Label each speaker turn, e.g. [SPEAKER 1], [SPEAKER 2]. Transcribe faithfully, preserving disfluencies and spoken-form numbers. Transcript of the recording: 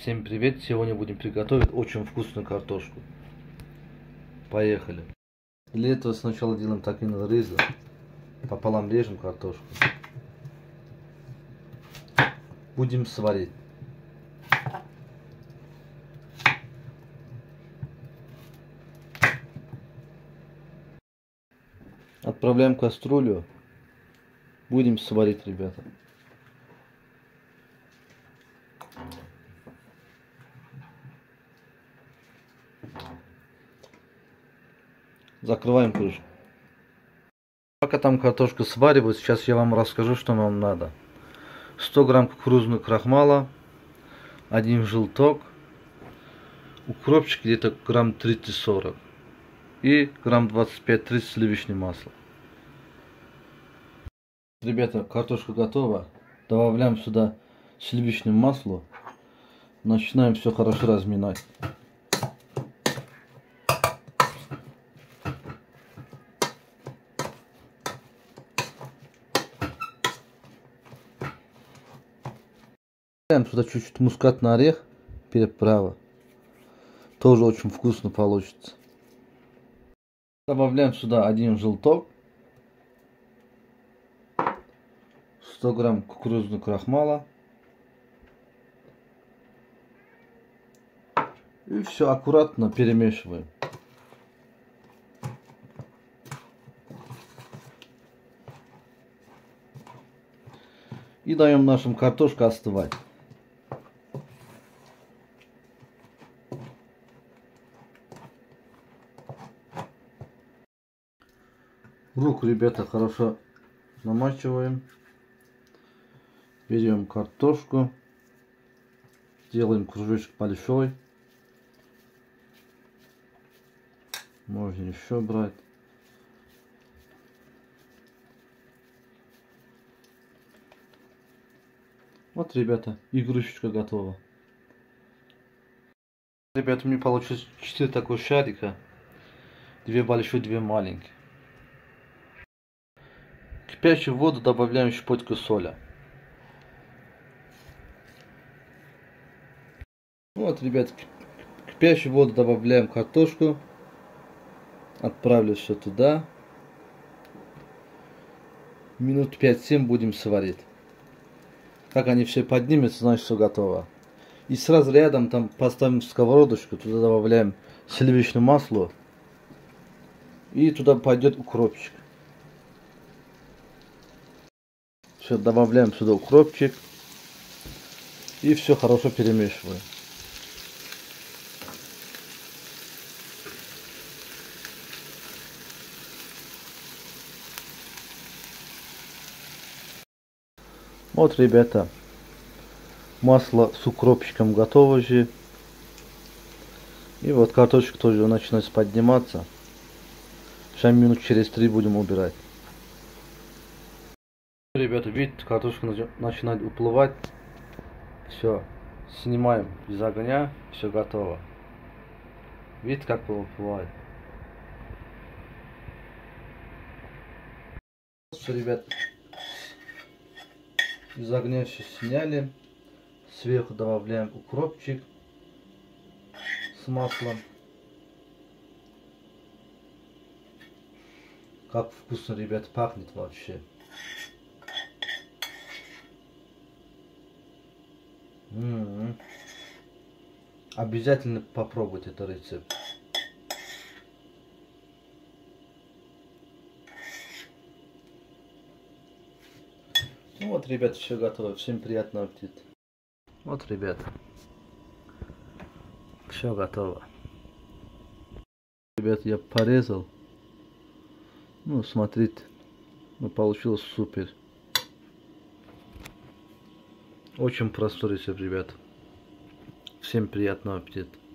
[SPEAKER 1] Всем привет! Сегодня будем приготовить очень вкусную картошку. Поехали! Для этого сначала делаем такие нарезы. Пополам режем картошку. Будем сварить. Отправляем в кастрюлю. Будем сварить, ребята. Закрываем крышку. Пока там картошка сваривается, сейчас я вам расскажу, что нам надо. сто грамм кукурузного крахмала, один желток, укропчик где-то грамм тридцать-сорок и грамм двадцать пять-тридцать сливочное масло. Ребята, картошка готова. Добавляем сюда сливочное масло. Начинаем все хорошо разминать. Добавляем сюда чуть-чуть мускатный орех, переправа. Тоже очень вкусно получится. Добавляем сюда один желток, сто грамм кукурузного крахмала. И все аккуратно перемешиваем. И даем нашим картошке остывать. Руку, ребята, хорошо намачиваем. Берем картошку. Делаем кружочек большой. Можно еще брать. Вот, ребята, игрушечка готова. Ребята, у меня получилось четыре таких шарика. Две большие, две маленькие. В кипящую воду добавляем щепотку соли. Вот, ребят, в кипящую воду добавляем картошку. Отправлю все туда. Минут пять-семь будем сварить. Как они все поднимутся, значит все готово. И сразу рядом там поставим сковородочку, туда добавляем сливочное масло. И туда пойдет укропчик. Все, добавляем сюда укропчик. И все хорошо перемешиваем. Вот, ребята, масло с укропчиком готово же. И вот картошка тоже начинает подниматься. Сейчас минут через три будем убирать. Ребята, видите, картошка начинает уплывать. Все, снимаем из огня, все готово. Видите, как уплывает. Все, ребят, из огня все сняли. Сверху добавляем укропчик с маслом. Как вкусно, ребят, пахнет вообще. М-м-м. Обязательно попробуйте этот рецепт. Ну вот, ребята, все готово. Всем приятного аппетита. Вот, ребята, все готово. Ребята, я порезал. Ну, смотрите, ну, получилось супер. Очень простой рецепт, ребят. Всем приятного аппетита.